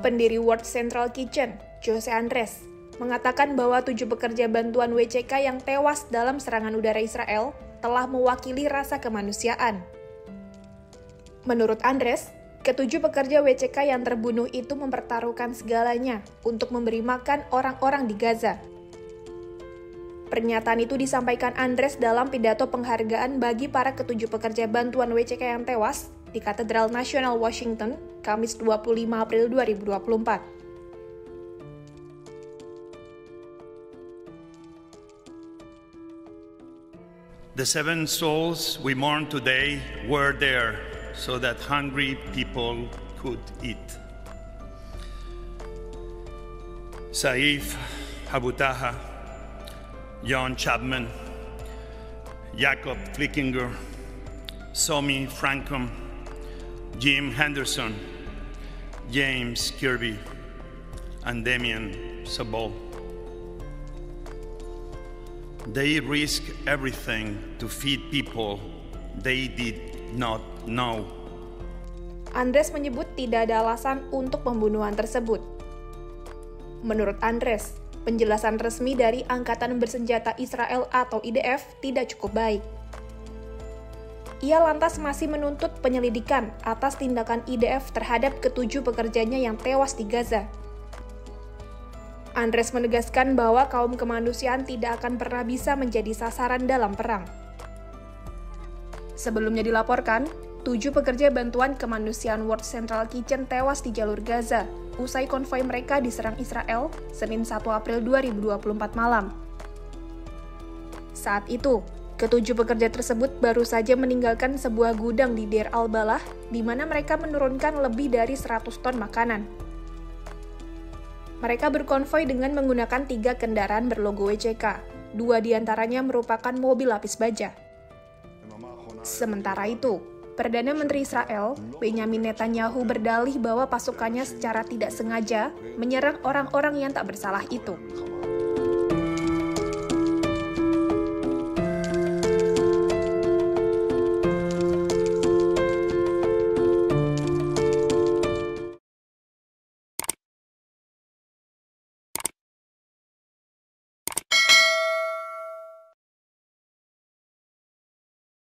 Pendiri World Central Kitchen, Jose Andres, mengatakan bahwa 7 pekerja bantuan WCK yang tewas dalam serangan udara Israel telah mewakili rasa kemanusiaan. Menurut Andres, ke-7 pekerja WCK yang terbunuh itu mempertaruhkan segalanya untuk memberi makan orang-orang di Gaza. Pernyataan itu disampaikan Andres dalam pidato penghargaan bagi para ke-7 pekerja bantuan WCK yang tewas di Katedral Nasional Washington, Kamis 25 April 2024. The 7 souls we mourn today were there so that hungry people could eat. Saif Habutaha, John Chapman, Jacob Flickinger, Somi Frankum, Jim Henderson, James Kirby, and Damien Sabol. They risked everything to feed people they did not know. Andres menyebut tidak ada alasan untuk pembunuhan tersebut. Menurut Andres, penjelasan resmi dari Angkatan Bersenjata Israel atau IDF tidak cukup baik. Ia lantas masih menuntut penyelidikan atas tindakan IDF terhadap ke-7 pekerjanya yang tewas di Gaza. Andres menegaskan bahwa kaum kemanusiaan tidak akan pernah bisa menjadi sasaran dalam perang. Sebelumnya dilaporkan, 7 pekerja bantuan kemanusiaan World Central Kitchen tewas di jalur Gaza usai konvoi mereka diserang Israel Senin 1 April 2024 malam. Saat itu, ke-7 pekerja tersebut baru saja meninggalkan sebuah gudang di Deir al-Balah, di mana mereka menurunkan lebih dari 100 ton makanan. Mereka berkonvoi dengan menggunakan 3 kendaraan berlogo WCK. 2 diantaranya merupakan mobil lapis baja. Sementara itu, Perdana Menteri Israel, Benjamin Netanyahu berdalih bahwa pasukannya secara tidak sengaja menyerang orang-orang yang tak bersalah itu.